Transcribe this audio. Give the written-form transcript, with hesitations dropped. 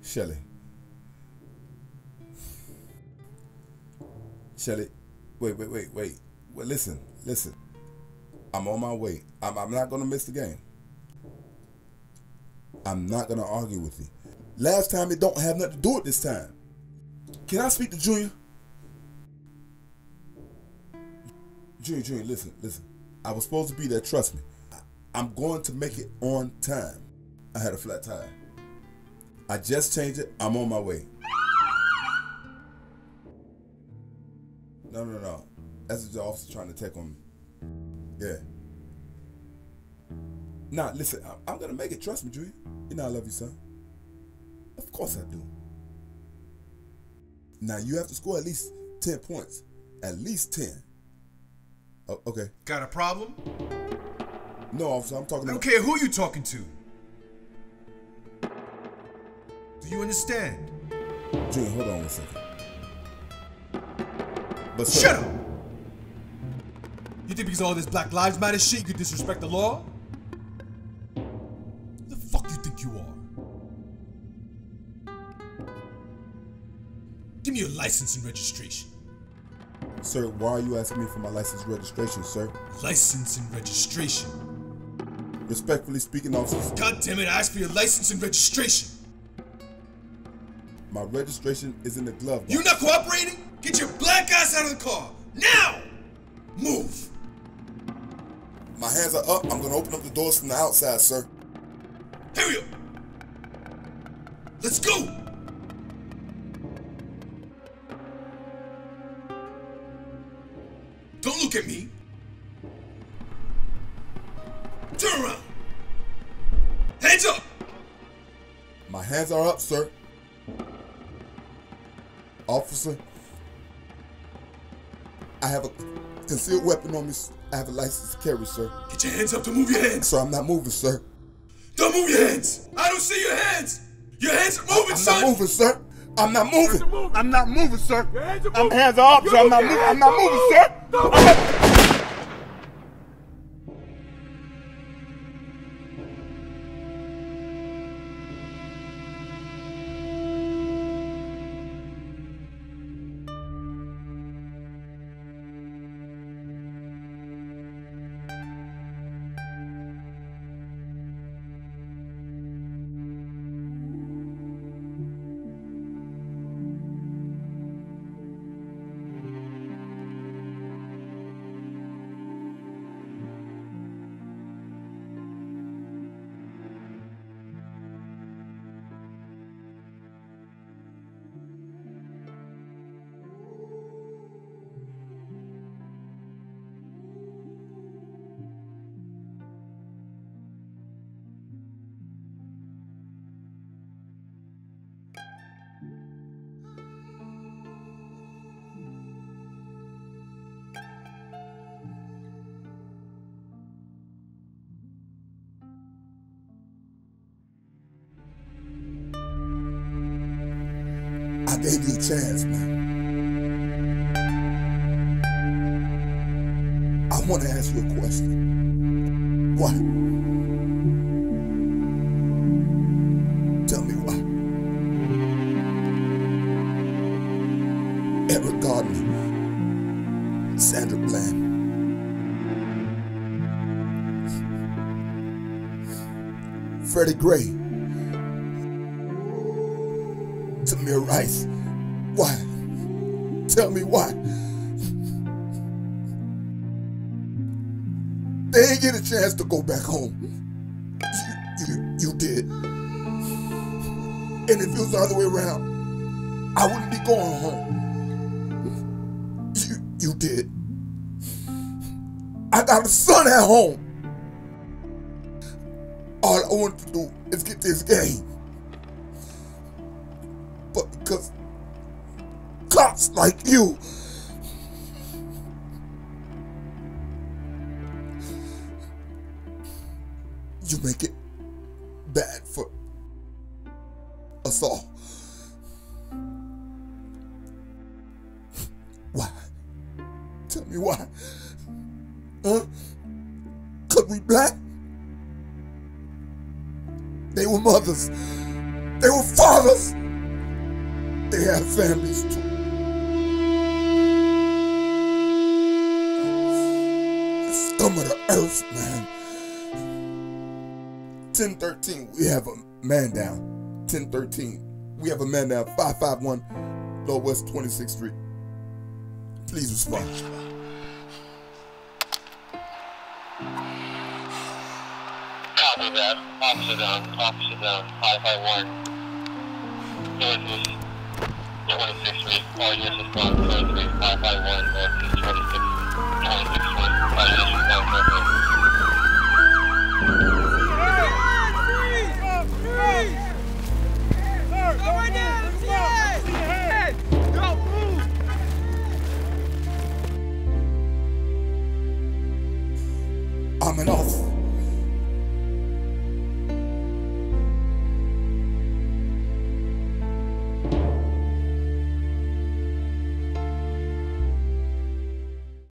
Shelly. Shelly, wait. Well, listen. I'm on my way. I'm not going to miss the game. I'm not going to argue with you. Last time, it don't have nothing to do with this time. Can I speak to Junior? Junior, listen. I was supposed to be there, trust me. I'm going to make it on time. I had a flat tire. I just changed it. I'm on my way. No. That's the officer trying to take on me. Yeah. Nah, listen, I'm going to make it. Trust me, Junior. You know I love you, son. Of course I do. Now, you have to score at least 10 points. At least 10. Oh, okay. Got a problem? No, officer, I'm talking I don't care who you talking to. Do you understand? Junior, hold on one second. But shut up! You think because of all this Black Lives Matter shit you could disrespect the law? Who the fuck you think you are? Give me your license and registration. Sir, why are you asking me for my license and registration, sir? License and registration. Respectfully speaking, officers. God damn it, I asked for your license and registration. My registration is in the glove box. You not cooperating? Get your black ass out of the car! Now! Move! My hands are up. I'm gonna open up the doors from the outside, sir. Hurry up! Let's go! Don't look at me! Turn around! Hands up! My hands are up, sir. Officer, I have a concealed weapon on me. I have a license to carry, sir. Get your hands up to move your hands. Sir, I'm not moving, sir. Don't move your hands. I don't see your hands. Your hands are moving, son. I'm not moving, sir. I'm not moving. I'm not moving, sir. Your hands are moving. Hands are up, sir. I'm not moving. I'm not moving, sir. I gave you a chance, man. I want to ask you a question. Why? Tell me why. Eric Gardner, Sandra Bland, Freddie Gray, Tamir Rice. Why? Tell me why. They didn't get a chance to go back home. You did. And if it was the other way around, I wouldn't be going home. You did. I got a son at home. All I want to do is get this game. But because cops like you make it bad for us all. Why? Tell me why. Huh? 'Cause we black? They were mothers. They were fathers. have families too. The scum of the earth, man. 1013, we have a man down. 1013, we have a man down. 551 Low West 26th Street. Please respond. Copy that. Officer down. 551. Northeast 26th Street. All units respond. 23 551 Northeast 26th Street. All units respond. I'm an officer.